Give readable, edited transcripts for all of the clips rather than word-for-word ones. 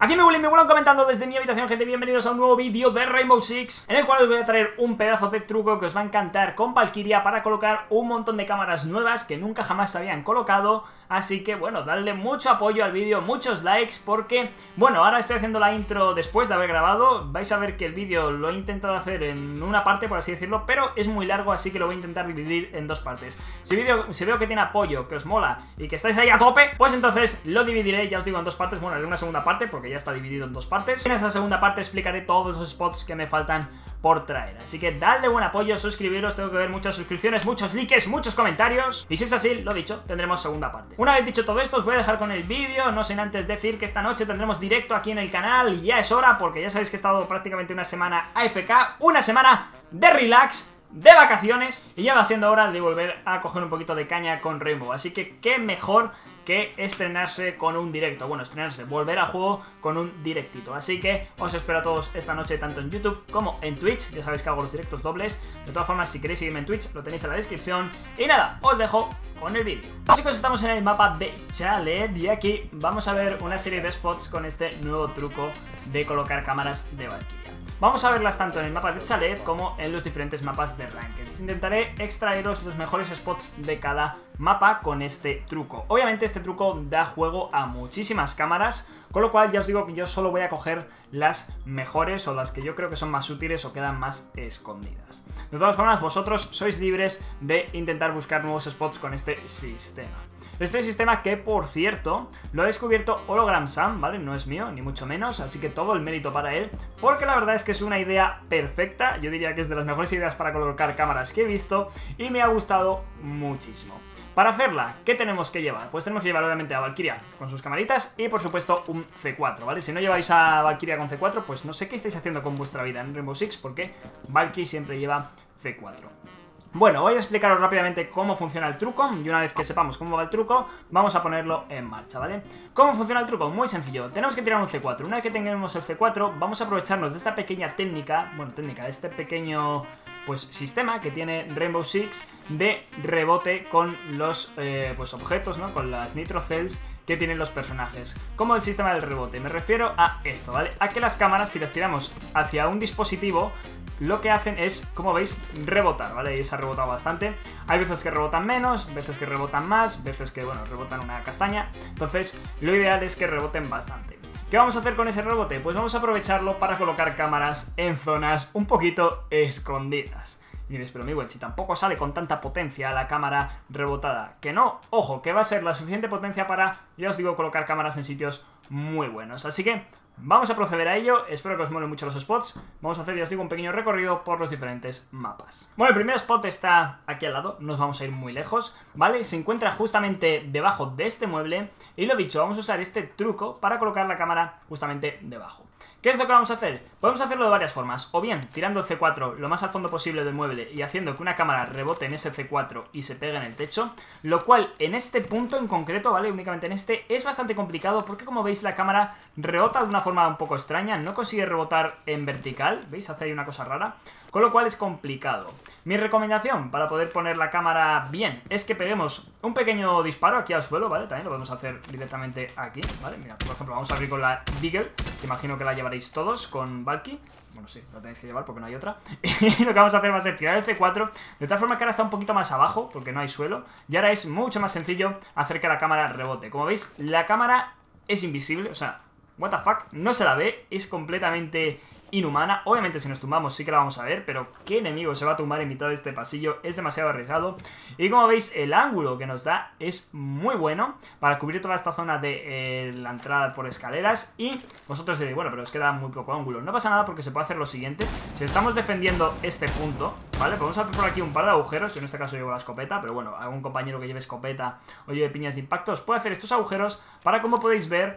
Aquí me vuelan comentando desde mi habitación, gente, bienvenidos a un nuevo vídeo de Rainbow Six, en el cual os voy a traer un pedazo de truco que os va a encantar con Valkyria para colocar un montón de cámaras nuevas que nunca jamás se habían colocado. Así que bueno, dadle mucho apoyo al vídeo, muchos likes, porque bueno, ahora estoy haciendo la intro después de haber grabado. Vais a ver que el vídeo lo he intentado hacer en una parte, por así decirlo, pero es muy largo, así que lo voy a intentar dividir en dos partes. Si veo que tiene apoyo, que os mola y que estáis ahí a tope, pues entonces lo dividiré, ya os digo, en dos partes. Bueno, haré una segunda parte porque ya está dividido en dos partes. En esa segunda parte explicaré todos los spots que me faltan por traer, así que dadle buen apoyo, suscribiros, tengo que ver muchas suscripciones, muchos likes, muchos comentarios, y si es así, lo dicho, tendremos segunda parte. Una vez dicho todo esto, os voy a dejar con el vídeo, no sin antes decir que esta noche tendremos directo aquí en el canal, y ya es hora, porque ya sabéis que he estado prácticamente una semana AFK, una semana de relax, de vacaciones, y ya va siendo hora de volver a coger un poquito de caña con Rainbow, así que qué mejor que estrenarse con un directo, bueno, volver al juego con un directito. Así que os espero a todos esta noche tanto en YouTube como en Twitch, ya sabéis que hago los directos dobles. De todas formas, si queréis seguirme en Twitch, lo tenéis en la descripción. Y nada, os dejo con el vídeo. Chicos, estamos en el mapa de Chalet y aquí vamos a ver una serie de spots con este nuevo truco de colocar cámaras de Valkyria. Vamos a verlas tanto en el mapa de Chalet como en los diferentes mapas de Ranked. Intentaré extraeros los mejores spots de cada mapa con este truco. Obviamente este truco da juego a muchísimas cámaras, con lo cual ya os digo que yo solo voy a coger las mejores o las que yo creo que son más útiles o quedan más escondidas. De todas formas, vosotros sois libres de intentar buscar nuevos spots con este sistema. Este sistema que, por cierto, lo ha descubierto Hologram Sam, ¿vale? No es mío, ni mucho menos, así que todo el mérito para él, porque la verdad es que es una idea perfecta, yo diría que es de las mejores ideas para colocar cámaras que he visto y me ha gustado muchísimo. Para hacerla, ¿qué tenemos que llevar? Pues tenemos que llevar obviamente a Valkyria con sus camaritas y por supuesto un C4, ¿vale? Si no lleváis a Valkyria con C4, pues no sé qué estáis haciendo con vuestra vida en Rainbow Six, porque Valky siempre lleva C4. Bueno, voy a explicaros rápidamente cómo funciona el truco y una vez que sepamos cómo va el truco, vamos a ponerlo en marcha, ¿vale? ¿Cómo funciona el truco? Muy sencillo, tenemos que tirar un C4. Una vez que tengamos el C4, vamos a aprovecharnos de esta pequeña técnica, este pequeño pues sistema que tiene Rainbow Six de rebote con los pues objetos, ¿no? Con las Nitro Cells que tienen los personajes. ¿Cómo el sistema del rebote? Me refiero a esto, ¿vale? A que las cámaras, si las tiramos hacia un dispositivo, lo que hacen es, como veis, rebotar, ¿vale? Y se ha rebotado bastante. Hay veces que rebotan menos, veces que rebotan más, veces que, bueno, rebotan una castaña. Entonces, lo ideal es que reboten bastante. ¿Qué vamos a hacer con ese rebote? Pues vamos a aprovecharlo para colocar cámaras en zonas un poquito escondidas. Y diréis, pero mi web, si tampoco sale con tanta potencia la cámara rebotada. Que no, ojo, que va a ser la suficiente potencia para, ya os digo, colocar cámaras en sitios muy buenos. Así que vamos a proceder a ello, espero que os molen mucho los spots. Vamos a hacer, ya os digo, un pequeño recorrido por los diferentes mapas. Bueno, el primer spot está aquí al lado, no nos vamos a ir muy lejos, ¿vale? Se encuentra justamente debajo de este mueble y lo dicho, vamos a usar este truco para colocar la cámara justamente debajo. ¿Qué es lo que vamos a hacer? Podemos hacerlo de varias formas, o bien tirando el C4 lo más al fondo posible del mueble y haciendo que una cámara rebote en ese C4 y se pegue en el techo, lo cual en este punto en concreto, ¿vale? Únicamente en este, es bastante complicado porque como veis la cámara rebota de una forma un poco extraña, no consigue rebotar en vertical, ¿veis? Hace ahí una cosa rara, con lo cual es complicado. Mi recomendación para poder poner la cámara bien es que peguemos un pequeño disparo aquí al suelo, ¿vale? También lo podemos hacer directamente aquí, ¿vale? Mira, por ejemplo, vamos a abrir con la Deagle, que imagino que la llevaréis todos con Valky. Bueno, sí, la tenéis que llevar porque no hay otra. Y lo que vamos a hacer va a ser tirar el C4, de tal forma que ahora está un poquito más abajo, porque no hay suelo, y ahora es mucho más sencillo hacer que la cámara rebote. Como veis, la cámara es invisible, o sea, what the fuck, no se la ve, es completamente inhumana. Obviamente si nos tumbamos sí que la vamos a ver, pero ¿qué enemigo se va a tumbar en mitad de este pasillo? Es demasiado arriesgado. Y como veis, el ángulo que nos da es muy bueno para cubrir toda esta zona de la entrada por escaleras. Y vosotros diréis, bueno, pero es que da muy poco ángulo. No pasa nada porque se puede hacer lo siguiente. Si estamos defendiendo este punto, ¿vale? Podemos hacer por aquí un par de agujeros. Yo en este caso llevo la escopeta, pero bueno, algún compañero que lleve escopeta o lleve piñas de impacto os puede hacer estos agujeros para, como podéis ver,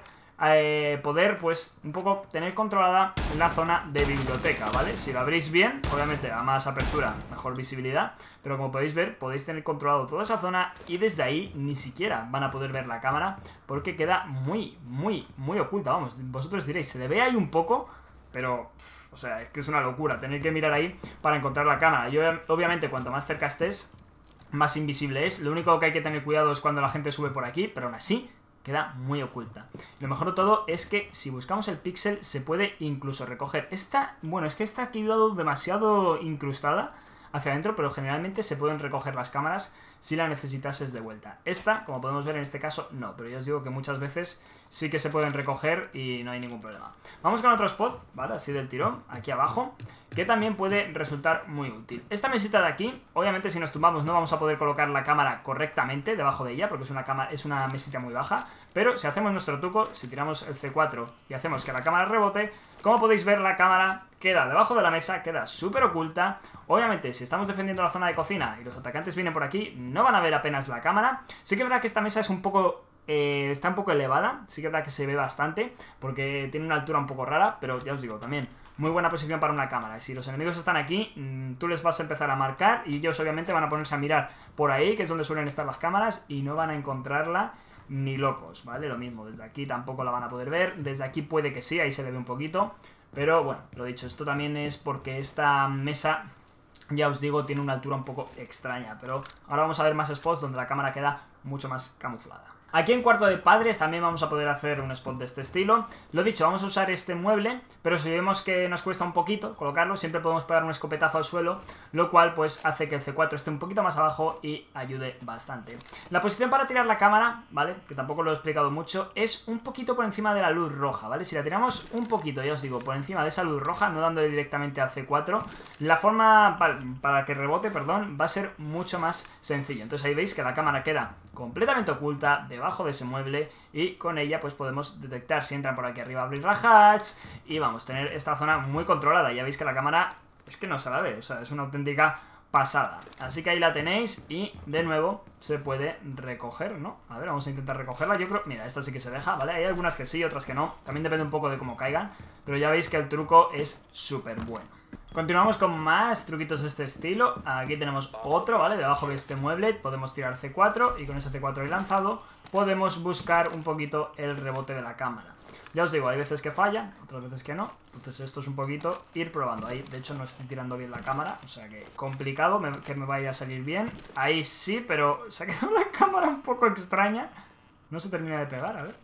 poder pues un poco tener controlada la zona de biblioteca, ¿vale? Si lo abrís bien, obviamente a más apertura, mejor visibilidad, pero como podéis ver, podéis tener controlado toda esa zona y desde ahí ni siquiera van a poder ver la cámara porque queda muy oculta, vamos, vosotros diréis, se le ve ahí un poco, pero, o sea, es que es una locura tener que mirar ahí para encontrar la cámara. Y obviamente cuanto más cerca estés, más invisible es. Lo único que hay que tener cuidado es cuando la gente sube por aquí, pero aún así queda muy oculta. Lo mejor de todo es que si buscamos el píxel se puede incluso recoger. Esta, bueno, es que esta ha quedado demasiado incrustada hacia adentro, pero generalmente se pueden recoger las cámaras si la necesitases de vuelta. Esta, como podemos ver en este caso, no, pero ya os digo que muchas veces sí que se pueden recoger y no hay ningún problema. Vamos con otro spot, ¿vale? Así del tirón, aquí abajo, que también puede resultar muy útil. Esta mesita de aquí, obviamente si nos tumbamos no vamos a poder colocar la cámara correctamente debajo de ella, porque es una mesita muy baja, pero si hacemos nuestro truco, si tiramos el C4 y hacemos que la cámara rebote, como podéis ver la cámara queda debajo de la mesa, queda súper oculta. Obviamente si estamos defendiendo la zona de cocina y los atacantes vienen por aquí, no van a ver apenas la cámara. Sí que es verdad que esta mesa es un poco... está un poco elevada, sí que es verdad que se ve bastante, porque tiene una altura un poco rara, pero ya os digo, también muy buena posición para una cámara. Si los enemigos están aquí, tú les vas a empezar a marcar y ellos obviamente van a ponerse a mirar por ahí, que es donde suelen estar las cámaras, y no van a encontrarla ni locos, ¿vale? Lo mismo, desde aquí tampoco la van a poder ver, desde aquí puede que sí, ahí se le ve un poquito, pero bueno, lo dicho, esto también es porque esta mesa, ya os digo, tiene una altura un poco extraña, pero ahora vamos a ver más spots donde la cámara queda mucho más camuflada. Aquí en cuarto de padres también vamos a poder hacer un spot de este estilo. Lo dicho, vamos a usar este mueble, pero si vemos que nos cuesta un poquito colocarlo, siempre podemos pegar un escopetazo al suelo, lo cual pues hace que el C4 esté un poquito más abajo y ayude bastante. La posición para tirar la cámara, ¿vale? Que tampoco lo he explicado mucho, es un poquito por encima de la luz roja, ¿vale? Si la tiramos un poquito, ya os digo, por encima de esa luz roja, no dándole directamente al C4, la forma para que rebote, perdón, va a ser mucho más sencillo. Entonces ahí veis que la cámara queda completamente oculta debajo de ese mueble y con ella pues podemos detectar si entran por aquí arriba, abrir la hatch y vamos a tener esta zona muy controlada. Ya veis que la cámara es que no se la ve, o sea, es una auténtica pasada. Así que ahí la tenéis y de nuevo se puede recoger, ¿no? A ver, vamos a intentar recogerla. Yo creo, mira, esta sí que se deja, ¿vale? Hay algunas que sí, otras que no, también depende un poco de cómo caigan, pero ya veis que el truco es súper bueno. Continuamos con más truquitos de este estilo. Aquí tenemos otro, ¿vale? Debajo de este mueble podemos tirar C4 y con ese C4 ahí lanzado podemos buscar un poquito el rebote de la cámara. Ya os digo, hay veces que falla, otras veces que no. Entonces esto es un poquito ir probando. Ahí, de hecho, no estoy tirando bien la cámara, o sea que complicado que me vaya a salir bien. Ahí sí, pero se ha quedado la cámara un poco extraña. No se termina de pegar, a ver.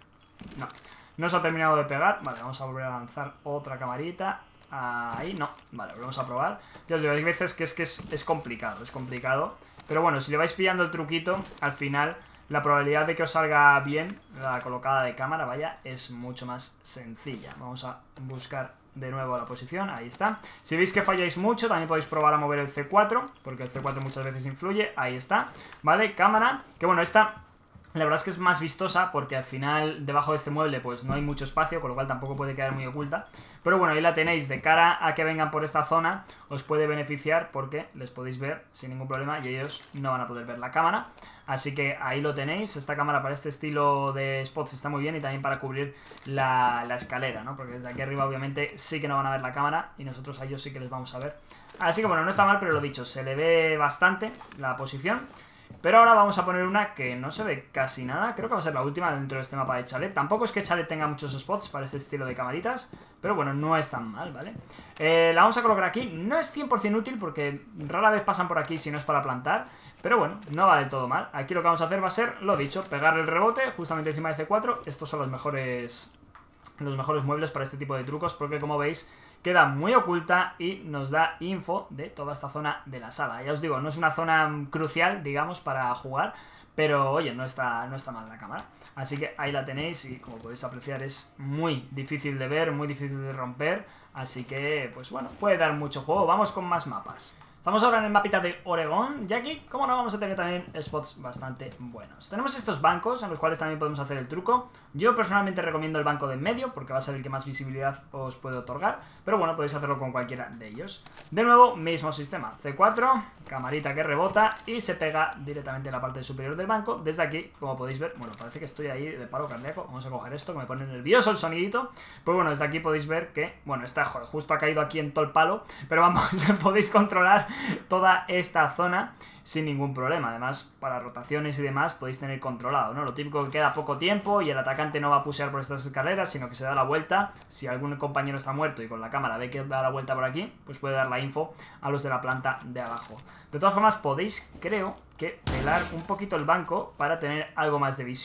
No se ha terminado de pegar. Vale, vamos a volver a lanzar otra camarita. Ahí no, vale, volvemos a probar. Ya os digo, hay veces que es complicado, pero bueno, si le vais pillando el truquito, al final la probabilidad de que os salga bien la colocada de cámara, vaya, es mucho más sencilla. Vamos a buscar de nuevo la posición, ahí está. Si veis que falláis mucho, también podéis probar a mover el C4, porque el C4 muchas veces influye, ahí está, ¿vale? Cámara, que bueno, esta... La verdad es que es más vistosa porque al final debajo de este mueble pues no hay mucho espacio, con lo cual tampoco puede quedar muy oculta. Pero bueno, ahí la tenéis, de cara a que vengan por esta zona os puede beneficiar porque les podéis ver sin ningún problema y ellos no van a poder ver la cámara. Así que ahí lo tenéis, esta cámara para este estilo de spots está muy bien y también para cubrir la escalera, ¿no? Porque desde aquí arriba obviamente sí que no van a ver la cámara y nosotros a ellos sí que les vamos a ver. Así que bueno, no está mal, pero lo dicho, se le ve bastante la posición. Pero ahora vamos a poner una que no se ve casi nada. Creo que va a ser la última dentro de este mapa de Chalet. Tampoco es que Chalet tenga muchos spots para este estilo de camaritas, pero bueno, no es tan mal, ¿vale? La vamos a colocar aquí. No es 100% útil porque rara vez pasan por aquí si no es para plantar, pero bueno, no va del todo mal. Aquí lo que vamos a hacer va a ser, lo dicho, pegar el rebote justamente encima de C4. Estos son los mejores muebles para este tipo de trucos porque, como veis, queda muy oculta y nos da info de toda esta zona de la sala. Ya os digo, no es una zona crucial, digamos, para jugar, pero oye, no está mal la cámara. Así que ahí la tenéis y como podéis apreciar es muy difícil de ver, muy difícil de romper. Así que, pues bueno, puede dar mucho juego. Vamos con más mapas. Estamos ahora en el mapita de Oregón y aquí, como no, vamos a tener también spots bastante buenos. Tenemos estos bancos en los cuales también podemos hacer el truco. Yo personalmente recomiendo el banco de en medio porque va a ser el que más visibilidad os puede otorgar, pero bueno, podéis hacerlo con cualquiera de ellos. De nuevo, mismo sistema, C4, camarita que rebota y se pega directamente en la parte superior del banco. Desde aquí, como podéis ver, bueno, parece que estoy ahí de paro cardíaco. Vamos a coger esto que me pone nervioso el sonidito. Pues bueno, desde aquí podéis ver que, bueno, está, joder, justo ha caído aquí en todo el palo, pero vamos, podéis controlar toda esta zona sin ningún problema. Además, para rotaciones y demás podéis tener controlado, ¿no? Lo típico que queda poco tiempo y el atacante no va a pushear por estas escaleras, sino que se da la vuelta. Si algún compañero está muerto y con la cámara ve que da la vuelta por aquí, pues puede dar la info a los de la planta de abajo. De todas formas, podéis, creo que, pelar un poquito el banco para tener algo más de visión,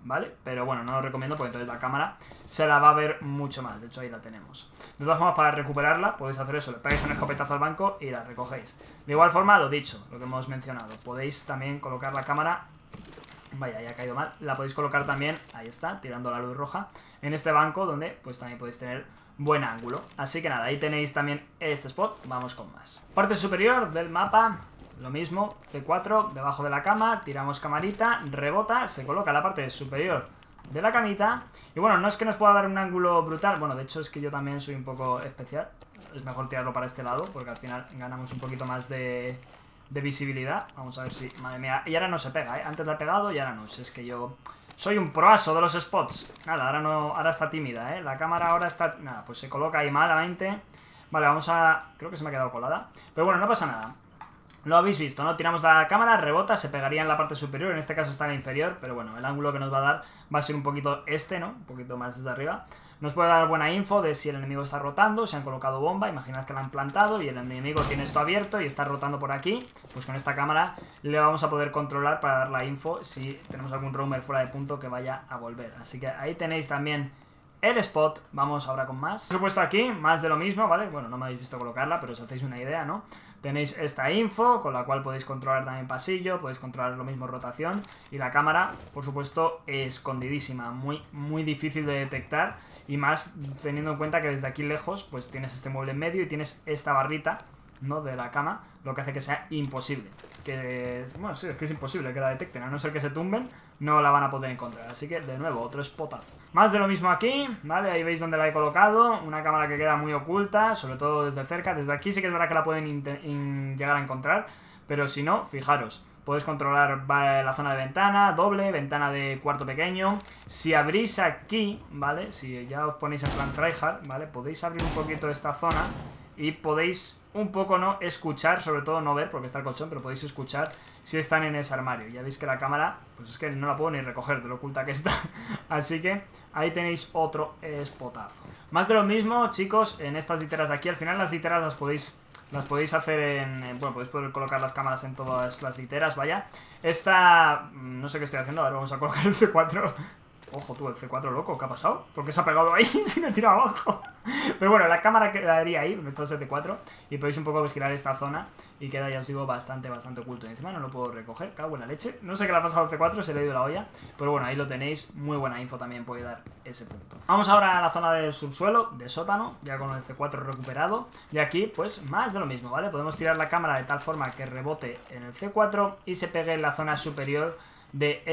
¿vale? Pero bueno, no lo recomiendo porque entonces la cámara se la va a ver mucho más. De hecho, ahí la tenemos. De todas formas, para recuperarla, podéis hacer eso. Le pegáis un escopetazo al banco y la recogéis. De igual forma, lo dicho, lo que hemos mencionado. Podéis también colocar la cámara... Vaya, ya ha caído mal. La podéis colocar también, ahí está, tirando la luz roja, en este banco donde pues también podéis tener buen ángulo. Así que nada, ahí tenéis también este spot. Vamos con más. Parte superior del mapa, lo mismo, C4, debajo de la cama, tiramos camarita, rebota, se coloca en la parte superior de la camita. Y bueno, no es que nos pueda dar un ángulo brutal. Bueno, de hecho es que yo también soy un poco especial. Es mejor tirarlo para este lado porque al final ganamos un poquito más de visibilidad. Vamos a ver si... Madre mía, y ahora no se pega, ¿eh? Antes la he pegado y ahora no. Si es que yo soy un proaso de los spots. Nada, ahora no, ahora está tímida, ¿eh? La cámara ahora está... Nada, pues se coloca ahí malamente. Vale, vamos a... Creo que se me ha quedado colada. Pero bueno, no pasa nada. Lo habéis visto, ¿no? Tiramos la cámara, rebota, se pegaría en la parte superior. En este caso está en la inferior, pero bueno, el ángulo que nos va a dar va a ser un poquito este, ¿no? Un poquito más desde arriba. Nos puede dar buena info de si el enemigo está rotando, si han colocado bomba, imaginad que la han plantado y el enemigo tiene esto abierto y está rotando por aquí. Pues con esta cámara le vamos a poder controlar para dar la info si tenemos algún roamer fuera de punto que vaya a volver. Así que ahí tenéis también el spot. Vamos ahora con más. Por supuesto aquí, más de lo mismo, ¿vale? Bueno, no me habéis visto colocarla, pero os hacéis una idea, ¿no? Tenéis esta info, con la cual podéis controlar también pasillo, podéis controlar lo mismo rotación. Y la cámara, por supuesto, escondidísima, muy difícil de detectar. Y más teniendo en cuenta que desde aquí lejos, pues tienes este mueble en medio y tienes esta barrita, ¿no? De la cama, lo que hace que sea imposible. Que, bueno, sí, es que es imposible que la detecten, a no ser que se tumben, no la van a poder encontrar. Así que, de nuevo, otro spotazo. Más de lo mismo aquí, ¿vale? Ahí veis dónde la he colocado, una cámara que queda muy oculta, sobre todo desde cerca. Desde aquí sí que es verdad que la pueden llegar a encontrar, pero si no, fijaros. Podéis controlar la zona de ventana, doble, ventana de cuarto pequeño. Si abrís aquí, ¿vale? Si ya os ponéis en plan tryhard, ¿vale? Podéis abrir un poquito esta zona y podéis un poco, ¿no? Escuchar, sobre todo no ver porque está el colchón, pero podéis escuchar si están en ese armario. Ya veis que la cámara, pues es que no la puedo ni recoger de lo oculta que está. Así que ahí tenéis otro spotazo. Más de lo mismo, chicos, en estas literas de aquí. Al final las literas las podéis hacer en... Bueno, podéis poder colocar las cámaras en todas las literas, vaya. Esta... No sé qué estoy haciendo, ahora vamos a colocar el C4. Ojo tú, el C4 loco, ¿qué ha pasado? ¿Por qué se ha pegado ahí si me he tirado abajo? Pero bueno, la cámara quedaría ahí, donde está el C4. Y podéis un poco vigilar esta zona. Y queda, ya os digo, bastante oculto. Y encima no lo puedo recoger, cago en la leche. No sé qué le ha pasado al C4, se le ha ido la olla. Pero bueno, ahí lo tenéis, muy buena info también puede dar ese punto. Vamos ahora a la zona del subsuelo, de sótano, ya con el C4 recuperado. Y aquí, pues, más de lo mismo, ¿vale? Podemos tirar la cámara de tal forma que rebote en el C4 y se pegue en la zona superior de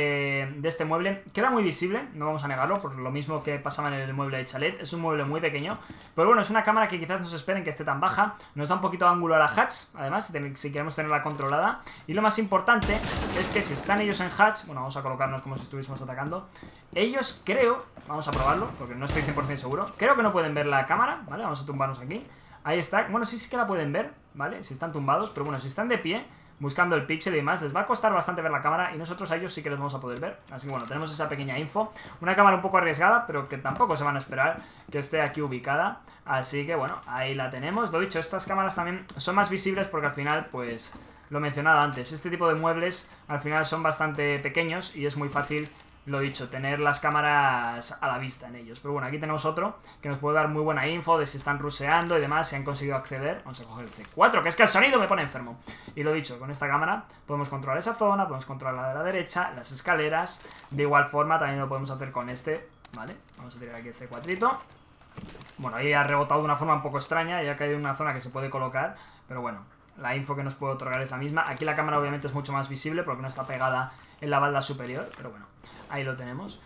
este mueble. Queda muy visible, no vamos a negarlo, por lo mismo que pasaba en el mueble de chalet. Es un mueble muy pequeño, pero bueno, es una cámara que quizás no se esperen que esté tan baja. Nos da un poquito de ángulo a la hatch, además, si queremos tenerla controlada. Y lo más importante es que si están ellos en hatch, bueno, vamos a colocarnos como si estuviésemos atacando. Ellos creo, vamos a probarlo, porque no estoy 100% seguro, creo que no pueden ver la cámara, ¿vale? Vamos a tumbarnos aquí. Ahí está, bueno, sí que la pueden ver, ¿vale? Si están tumbados, pero bueno, si están de pie, buscando el píxel y demás, les va a costar bastante ver la cámara y nosotros a ellos sí que les vamos a poder ver. Así que bueno, tenemos esa pequeña info. Una cámara un poco arriesgada, pero que tampoco se van a esperar que esté aquí ubicada. Así que bueno, ahí la tenemos. Lo dicho, estas cámaras también son más visibles porque al final, pues, lo he mencionado antes, este tipo de muebles al final son bastante pequeños y es muy fácil, lo dicho, tener las cámaras a la vista en ellos. Pero bueno, aquí tenemos otro que nos puede dar muy buena info de si están ruseando y demás, si han conseguido acceder. Vamos a coger el C4, que es que el sonido me pone enfermo. Y lo dicho, con esta cámara podemos controlar esa zona, podemos controlar la de la derecha, las escaleras. De igual forma también lo podemos hacer con este, ¿vale? Vamos a tirar aquí el C4. Bueno, ahí ha rebotado de una forma un poco extraña y ha caído en una zona que se puede colocar, pero bueno, la info que nos puede otorgar es la misma. Aquí la cámara obviamente es mucho más visible porque no está pegada en la balda superior, pero bueno, ahí lo tenemos.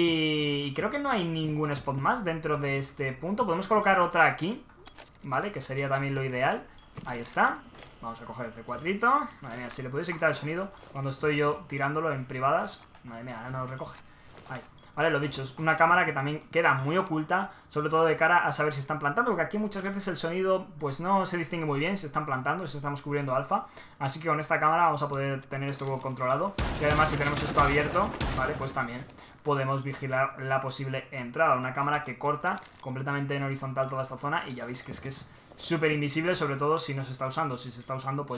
Y creo que no hay ningún spot más dentro de este punto. Podemos colocar otra aquí, ¿vale? Que sería también lo ideal. Ahí está. Vamos a coger el C4. Madre mía, si le pudiese quitar el sonido cuando estoy yo tirándolo en privadas. Madre mía, ahora no lo recoge. Ahí. Vale, lo dicho, es una cámara que también queda muy oculta, sobre todo de cara a saber si están plantando, porque aquí muchas veces el sonido pues no se distingue muy bien si están plantando, si estamos cubriendo alfa. Así que con esta cámara vamos a poder tener esto controlado. Y además si tenemos esto abierto, vale, pues también podemos vigilar la posible entrada. Una cámara que corta completamente en horizontal toda esta zona y ya veis que es súper invisible, sobre todo si no se está usando. Si se está usando, pues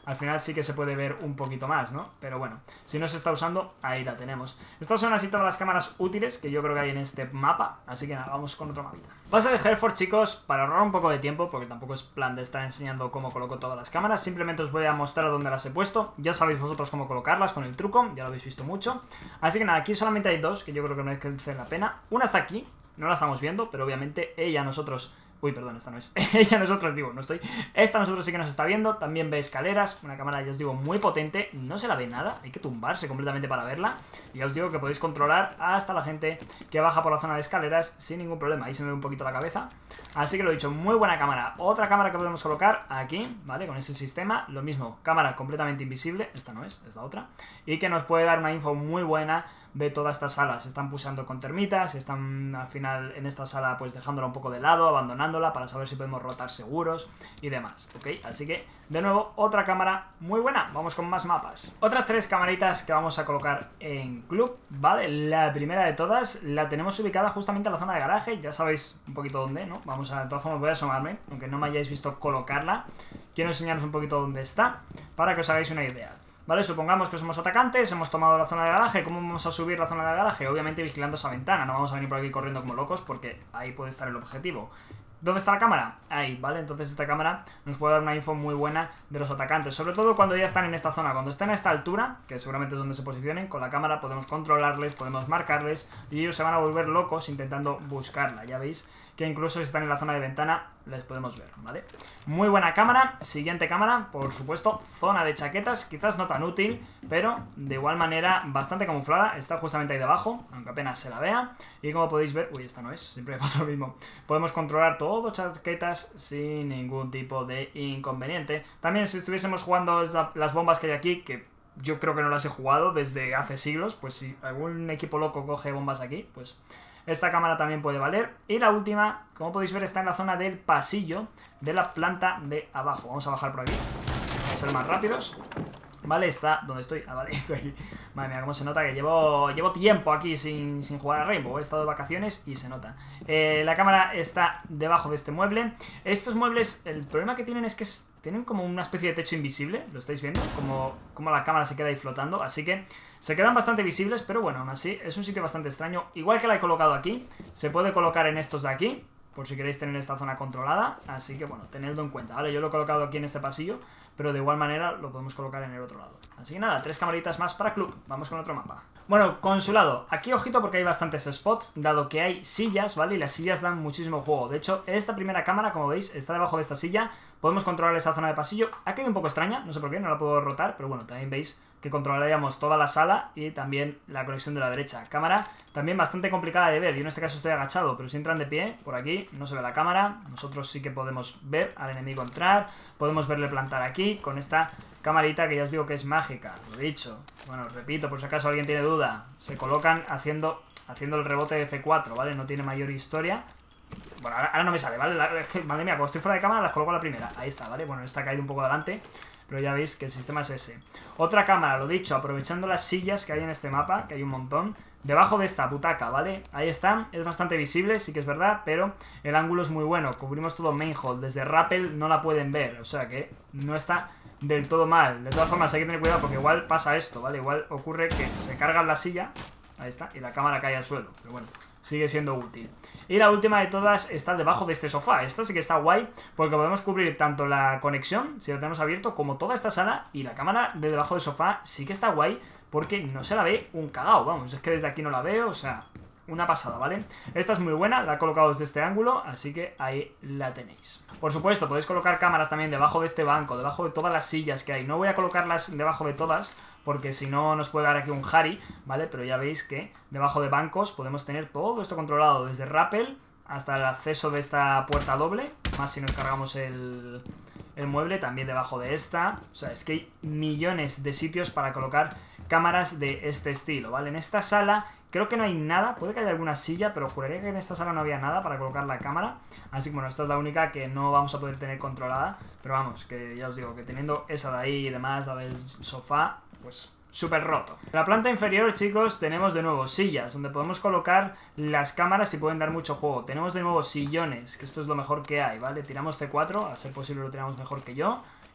al final sí que se puede ver un poquito más, ¿no? Pero bueno, si no se está usando, ahí la tenemos. Estas son así todas las cámaras útiles que yo creo que hay en este mapa, así que nada, vamos con otro mapita. Pasa de Hereford, chicos, para ahorrar un poco de tiempo, porque tampoco es plan de estar enseñando cómo coloco todas las cámaras, simplemente os voy a mostrar dónde las he puesto. Ya sabéis vosotros cómo colocarlas con el truco, ya lo habéis visto mucho. Así que nada, aquí solamente hay dos, que yo creo que no merece la pena. Una está aquí, no la estamos viendo, pero obviamente ella, nosotros... Uy, perdón, esta no es. Ella, nosotros, digo, no estoy. Esta nosotros sí que nos está viendo. También ve escaleras. Una cámara, ya os digo, muy potente. No se la ve nada. Hay que tumbarse completamente para verla. Y ya os digo que podéis controlar hasta la gente que baja por la zona de escaleras sin ningún problema. Ahí se me ve un poquito la cabeza. Así que lo he dicho, muy buena cámara. Otra cámara que podemos colocar aquí, ¿vale? Con ese sistema. Lo mismo, cámara completamente invisible. Esta no es la otra. Y que nos puede dar una info muy buena de todas estas salas. Se están pulsando con termitas, están al final en esta sala pues dejándola un poco de lado, abandonándola para saber si podemos rotar seguros y demás, ¿ok? Así que, de nuevo, otra cámara muy buena. Vamos con más mapas. Otras tres camaritas que vamos a colocar en club, ¿vale? La primera de todas la tenemos ubicada justamente en la zona de garaje, ya sabéis un poquito dónde, ¿no? Vamos a, de todas formas voy a asomarme, aunque no me hayáis visto colocarla. Quiero enseñaros un poquito dónde está, para que os hagáis una idea. Vale, supongamos que somos atacantes, hemos tomado la zona de garaje. ¿Cómo vamos a subir la zona de garaje? Obviamente vigilando esa ventana, no vamos a venir por aquí corriendo como locos porque ahí puede estar el objetivo. ¿Dónde está la cámara? Ahí, ¿vale? Entonces esta cámara nos puede dar una info muy buena de los atacantes, sobre todo cuando ya están en esta zona. Cuando estén a esta altura, que seguramente es donde se posicionen, con la cámara podemos controlarles, podemos marcarles y ellos se van a volver locos intentando buscarla. Ya veis que incluso si están en la zona de ventana les podemos ver, ¿vale? Muy buena cámara. Siguiente cámara, por supuesto, zona de chaquetas, quizás no tan útil, pero de igual manera bastante camuflada. Está justamente ahí debajo, aunque apenas se la vea. Y como podéis ver, uy, esta no es, siempre me pasa lo mismo. Podemos controlar todo chaquetas sin ningún tipo de inconveniente. También si estuviésemos jugando las bombas que hay aquí, que yo creo que no las he jugado desde hace siglos, pues si algún equipo loco coge bombas aquí, pues esta cámara también puede valer. Y la última, como podéis ver, está en la zona del pasillo de la planta de abajo. Vamos a bajar por aquí, vamos a ser más rápidos. Vale, está... ¿Dónde estoy? Ah, vale, estoy aquí. Madre mía, cómo se nota que llevo tiempo aquí sin jugar a Rainbow. He estado de vacaciones y se nota. La cámara está debajo de este mueble. Estos muebles, el problema que tienen es que tienen como una especie de techo invisible. ¿Lo estáis viendo? Como la cámara se queda ahí flotando. Así que se quedan bastante visibles, pero bueno, aún así es un sitio bastante extraño. Igual que la he colocado aquí, se puede colocar en estos de aquí, por si queréis tener esta zona controlada. Así que bueno, tenedlo en cuenta, ¿vale? Yo lo he colocado aquí en este pasillo, pero de igual manera lo podemos colocar en el otro lado. Así que nada, 3 camaritas más para club. Vamos con otro mapa. Bueno, consulado. Aquí ojito porque hay bastantes spots, dado que hay sillas, ¿vale? Y las sillas dan muchísimo juego. De hecho, esta primera cámara, como veis, está debajo de esta silla. Podemos controlar esa zona de pasillo. Ha quedado un poco extraña, no sé por qué, no la puedo rotar, pero bueno, también veis que controlaríamos toda la sala y también la conexión de la derecha. Cámara también bastante complicada de ver. Yo en este caso estoy agachado, pero si entran de pie, por aquí no se ve la cámara. Nosotros sí que podemos ver al enemigo entrar, podemos verle plantar aquí con esta camarita que ya os digo que es mágica, lo he dicho. Bueno, os repito, por si acaso alguien tiene duda, se colocan haciendo el rebote de C4, ¿vale? No tiene mayor historia. Bueno, ahora no me sale, ¿vale? Madre mía, cuando estoy fuera de cámara las coloco a la primera. Ahí está, ¿vale? Bueno, esta ha caído un poco adelante, pero ya veis que el sistema es ese. Otra cámara, lo dicho, aprovechando las sillas que hay en este mapa, que hay un montón, debajo de esta butaca, ¿vale? Ahí está, es bastante visible, sí que es verdad, pero el ángulo es muy bueno. Cubrimos todo main hall, desde rappel no la pueden ver, o sea que no está del todo mal. De todas formas hay que tener cuidado porque igual pasa esto, ¿vale? Igual ocurre que se carga la silla, ahí está, y la cámara cae al suelo, pero bueno, sigue siendo útil. Y la última de todas está debajo de este sofá. Esta sí que está guay porque podemos cubrir tanto la conexión, si lo tenemos abierto, como toda esta sala. Y la cámara de debajo del sofá sí que está guay porque no se la ve un cagao, vamos, es que desde aquí no la veo, o sea, una pasada, ¿vale? Esta es muy buena, la he colocado desde este ángulo, así que ahí la tenéis. Por supuesto, podéis colocar cámaras también debajo de este banco, debajo de todas las sillas que hay. No voy a colocarlas debajo de todas, porque si no nos puede dar aquí un Harry, ¿vale? Pero ya veis que debajo de bancos podemos tener todo esto controlado, desde rappel hasta el acceso de esta puerta doble, más si nos cargamos el mueble, también debajo de esta. O sea, es que hay millones de sitios para colocar cámaras de este estilo, ¿vale? En esta sala creo que no hay nada, puede que haya alguna silla, pero juraría que en esta sala no había nada para colocar la cámara. Así que bueno, esta es la única que no vamos a poder tener controlada, pero vamos, que ya os digo, que teniendo esa de ahí y demás, la del sofá, pues súper roto. En la planta inferior, chicos, tenemos de nuevo sillas, donde podemos colocar las cámaras y pueden dar mucho juego. Tenemos de nuevo sillones, que esto es lo mejor que hay, ¿vale? Tiramos C4, a ser posible lo tiramos mejor que yo.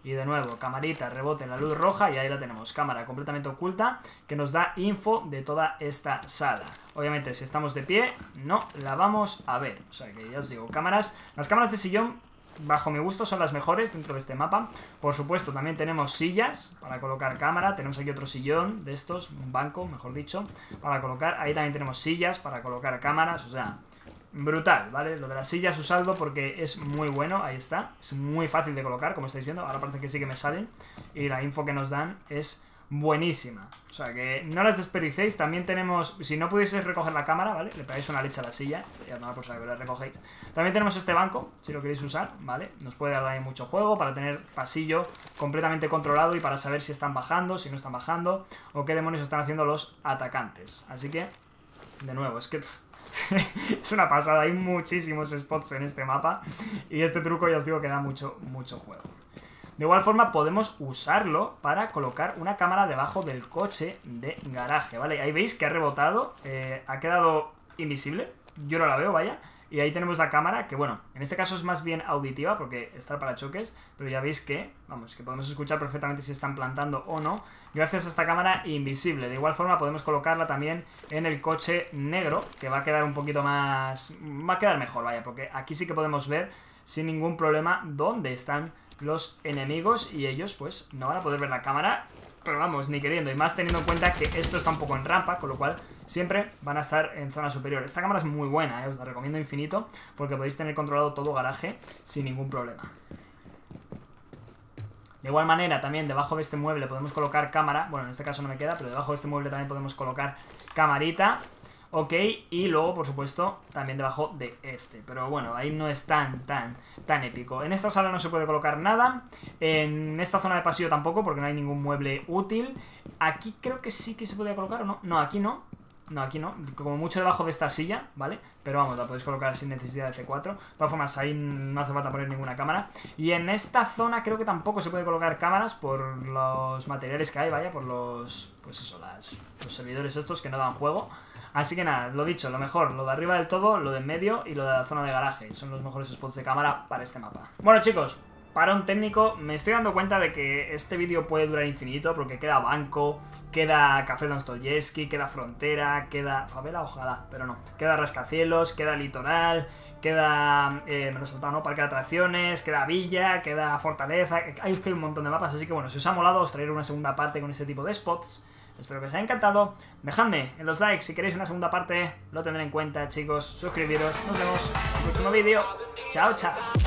Y de nuevo, camarita, rebote en la luz roja y ahí la tenemos, cámara completamente oculta que nos da info de toda esta sala. Obviamente si estamos de pie no la vamos a ver, o sea que ya os digo, cámaras, las cámaras de sillón bajo mi gusto son las mejores dentro de este mapa. Por supuesto también tenemos sillas para colocar cámara, tenemos aquí otro sillón de estos, un banco mejor dicho, para colocar, ahí también tenemos sillas para colocar cámaras, o sea... brutal, ¿vale? Lo de las sillas usadlo porque es muy bueno, ahí está. Es muy fácil de colocar, como estáis viendo. Ahora parece que sí que me salen. Y la info que nos dan es buenísima. O sea que no las desperdicéis. También tenemos, si no pudieseis recoger la cámara, ¿vale? Le pegáis una leche a la silla. Ya no, pues a ver, la recogéis. También tenemos este banco, si lo queréis usar, ¿vale? Nos puede dar ahí mucho juego para tener pasillo completamente controlado y para saber si están bajando, si no están bajando, o qué demonios están haciendo los atacantes. Así que, de nuevo, es que... es una pasada, hay muchísimos spots en este mapa y este truco ya os digo que da mucho juego. De igual forma podemos usarlo para colocar una cámara debajo del coche de garaje, ¿vale? Ahí veis que ha rebotado, ha quedado invisible, yo no la veo, vaya. Y ahí tenemos la cámara, que bueno, en este caso es más bien auditiva porque está el parachoques, pero ya veis que, vamos, que podemos escuchar perfectamente si están plantando o no, gracias a esta cámara invisible. De igual forma podemos colocarla también en el coche negro, que va a quedar un poquito más... va a quedar mejor, vaya, porque aquí sí que podemos ver sin ningún problema dónde están los enemigos y ellos pues no van a poder ver la cámara, pero vamos, ni queriendo, y más teniendo en cuenta que esto está un poco en rampa, con lo cual siempre van a estar en zona superior. Esta cámara es muy buena, os la recomiendo infinito, porque podéis tener controlado todo garaje sin ningún problema. De igual manera, también debajo de este mueble podemos colocar cámara, bueno, en este caso no me queda, pero debajo de este mueble también podemos colocar camarita. Ok, y luego, por supuesto, también debajo de este. Pero bueno, ahí no es tan épico. En esta sala no se puede colocar nada. En esta zona de pasillo tampoco, porque no hay ningún mueble útil. Aquí creo que sí que se podía colocar, ¿o no? No, aquí no. No, aquí no. Como mucho debajo de esta silla, ¿vale? Pero vamos, la podéis colocar sin necesidad de C4. De todas formas, ahí no hace falta poner ninguna cámara. Y en esta zona creo que tampoco se puede colocar cámaras por los materiales que hay, vaya, por los... pues eso, los servidores estos que no dan juego. Así que nada, lo dicho, lo mejor, lo de arriba del todo, lo de en medio y lo de la zona de garaje. Son los mejores spots de cámara para este mapa. Bueno, chicos, para un técnico me estoy dando cuenta de que este vídeo puede durar infinito porque queda banco, queda Café Dostoyevsky, queda frontera, queda favela, ojalá, pero no. Queda rascacielos, queda litoral, queda, me lo he saltado, ¿no? Parque de atracciones, queda villa, queda fortaleza, hay un montón de mapas, así que bueno, si os ha molado os traeré una segunda parte con este tipo de spots. Espero que os haya encantado. Dejadme en los likes si queréis una segunda parte. Lo tendré en cuenta, chicos. Suscribiros. Nos vemos en el próximo vídeo. Chao, chao.